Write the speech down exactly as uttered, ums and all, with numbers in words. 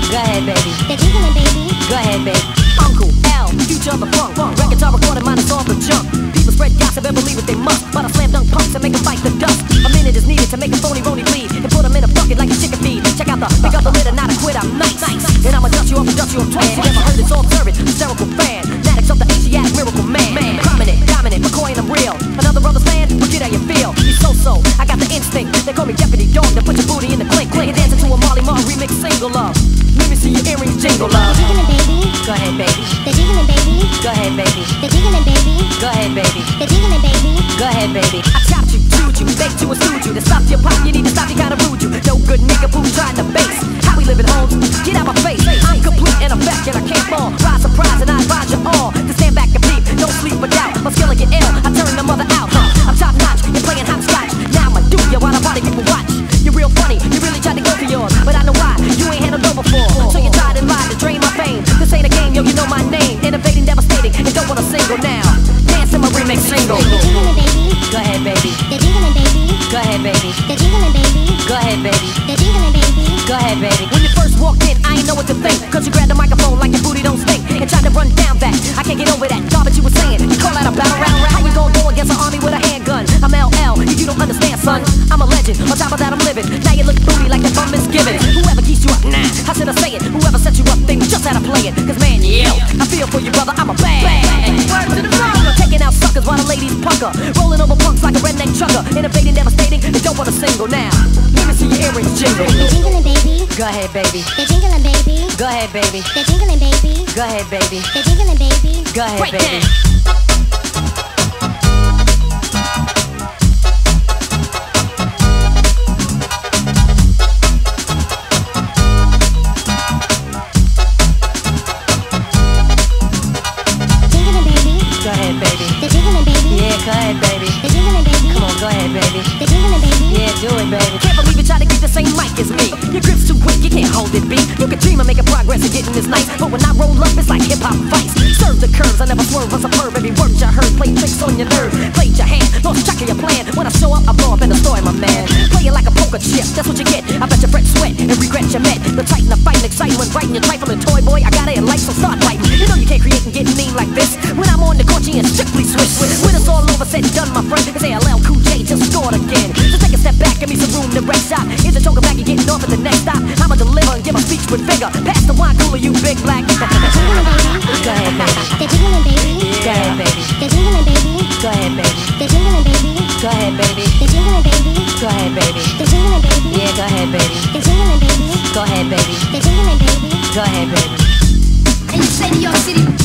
Go ahead, baby. They're jiggling, baby. Go ahead, baby. Uncle L, future of the funk. Records are recorded, minus all the junk. People spread gossip and believe what they must, but I slam dunk punks and make them fight the dust. A minute is needed to make a phony rony bleed and put them in a bucket like a chicken feed. Check out the pick up the litter, not a quit. I'm nice, and I'ma dust you off and dust you off twice. Never heard this all service, hysterical fan. Fanatics of the Asiatic miracle man. man. Prominent, dominant, McCoy and I'm real. Another brother's fan, well, get how you feel. He's so-so, I got the instinct. They call me Deputy Dog, to put your booty in the clink. Clink and dancing to a Marley Marl remix single love. Let me see your earrings jingle love. They're jiggling, baby. Go ahead, baby. They're jiggling, baby. Go ahead, baby. They're jiggling, baby. Go ahead, baby. They're jiggling, baby. Go ahead, baby. I chopped you, chewed you, baked you and stewed you. To stop your pop, you need to stop, you gotta rude you. No good nigga who trying to base. How we living, homes? Get out my face. I'm complete in effect and I can't fall. Rise, surprise, and I advise you all to stand back and peep. Don't sleep or doubt. My skill get ill, I turn the mother out. Huh? I'm top notch, you're playing hopscotch. Now I do you while the body people watch. You're real funny, you really tried to go for yours, but I know why. You ain't handled over before. So you tried and lied to drain my fame. This ain't a game, yo, you know my name. Innovating, devastating, and don't want a single now. Dance in my remix single. They're jiggling, baby. Go ahead, baby. They're jiggling, baby. Go ahead, baby. They're jiggling, baby. Go ahead, baby. They're jiggling, baby. Go ahead, baby. When you first walked in, I ain't know what to think, cause you grabbed the microphone like your booty don't stink and tried to run down that. I can't get over that garbage you were saying. You call that a battle round round? How we gon' go against an army with a handgun? I'm L L, you don't understand, son. I'm a legend, on top of that I'm living. Now you look booty like that bum misgiving. Whoever keeps you up, nah, how should I say it? Whoever set you up, they just had to play it. Cause man, yo, I feel for you, brother, I'm a bad. Word to the floor. Taking out suckers while the ladies pucker. Rolling over punks like a redneck trucker. Innovating, devastating, and don't want a single now. Let me see your earrings jingle. They're jiggling, baby. Go ahead, baby. They're jiggling, baby. Go ahead, baby. They're jiggling, baby. Go ahead, baby. They're jiggling, baby. Go ahead, Break baby. down. Go ahead, baby. They're jiggling, baby. Yeah, go ahead, baby. They're jiggling, baby. Come on, go ahead, baby. They're jiggling, baby. Yeah, do it, baby. Can't believe you try to get the same mic as me. Your grip's too weak, you can't hold it, B. You can dream of making progress and getting this nice, but when I roll up, it's like hip-hop fights. Serve the curves, I never swerve, I'm superb. Every word you heard, play tricks on your nerve. Played your hand, lost track of your plan. When I show up, I blow up in the story, my man. Play it like a poker chip, that's what you get. I bet you fret, sweat, and regret you met. The titan of fighting, excitement, writing your trifling toy boy. I got it in life, so start fighting. You know you can't create and get mean like this. When I'm on the court, you and strictly switch. When it's all over, said and done, my friend, it's A L L Cool J just scored again. So take a step back, give me some room to rest shot. Here's a choker back, you're getting off at the next stop. I'ma deliver and give a speech with vigor. Pass the wine cooler, you big black. Go ahead, baby. They're jiggling, baby. Go ahead, baby. They're jiggling, baby. Go ahead, baby. They're jiggling, baby. Go ahead, baby. They're jiggling, baby. Go ahead, baby. They're jiggling, baby. Yeah, go ahead, baby. They're jiggling, baby. Go ahead, baby. They're jiggling, baby. Go ahead, baby. And you say New York City.